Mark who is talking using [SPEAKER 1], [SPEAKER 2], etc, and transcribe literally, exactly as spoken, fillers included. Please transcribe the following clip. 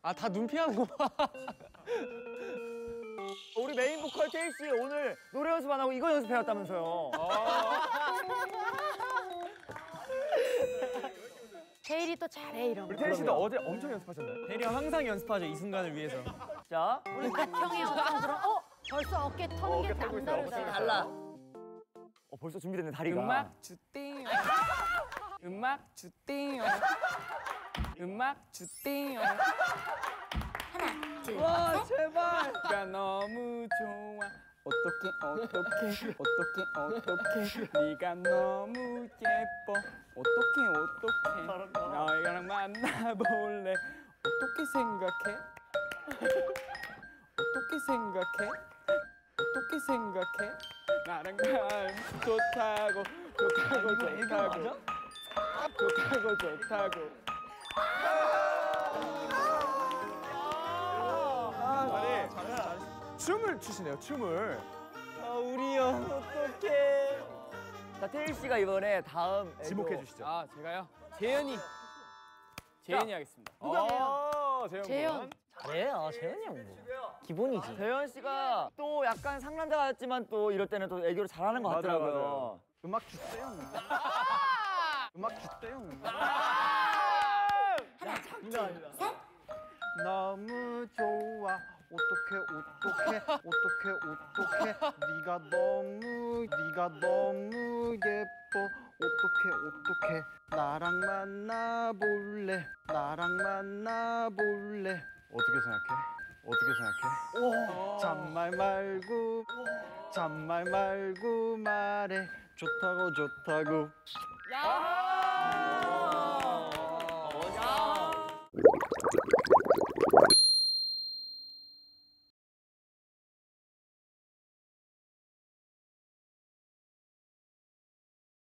[SPEAKER 1] 아, 다 눈 피하는 거 봐.
[SPEAKER 2] 우리 메인 보컬 태희 씨 오늘 노래 연습 안 하고 이거 연습해 왔다면서요.
[SPEAKER 3] 태일이 또 잘해 이런 거.
[SPEAKER 2] 태희 씨도 어제 엄청 연습하셨나요?
[SPEAKER 1] 대리 형 항상 연습하죠, 이 순간을 위해서.
[SPEAKER 2] 자,
[SPEAKER 3] 우리 박형의 영상들은 어 벌써 어깨 터는 게
[SPEAKER 2] 어깨 펴고 있어요.
[SPEAKER 3] 남다르다.
[SPEAKER 2] 어깨 달라. 어, 벌써 준비됐네 다리가.
[SPEAKER 1] 음악 주띵. 음악 주띵. 음악 주띵.
[SPEAKER 3] 하나, 둘,
[SPEAKER 1] 와, 제발. 가 너무 좋아. 어떡해 어떡해 어떡해 어떡해 네가 너무 예뻐 어떡해 어떡해 너희랑 만나볼래 어떻게 생각해? 어떻게 생각해? 어떻게 생각해? 나랑 날 좋다고 좋다고 좋다고 좋다고 좋다고
[SPEAKER 2] 아니, 춤을 추시네요, 춤을.
[SPEAKER 1] 아, 우리 형 어떡해.
[SPEAKER 2] 자, 태희 씨가 이번에 다음
[SPEAKER 1] 지목해 주시죠. 아, 제가요? 재현이. 재현이 하겠습니다.
[SPEAKER 2] 누구예요?
[SPEAKER 3] 재현.
[SPEAKER 1] 잘해. 아, 재현이 형 뭐. 기본이지.
[SPEAKER 2] 재현 씨가 또 약간 상남자 같지만 또 이럴 때는 또 애교를 잘하는 것
[SPEAKER 4] 맞아요,
[SPEAKER 2] 같더라고요.
[SPEAKER 4] 맞아요. 음악 주세요. 음악 주세요. 너무 좋아. 어떡해 어떡해 어떡해 어떡해 네가 너무 네가 너무 예뻐 어떡해 어떡해 나랑 만나볼래 나랑 만나볼래 어떻게 생각해? 어떻게 생각해? 잔말 말고 잔말 말고 말해 좋다고 좋다고
[SPEAKER 1] 야!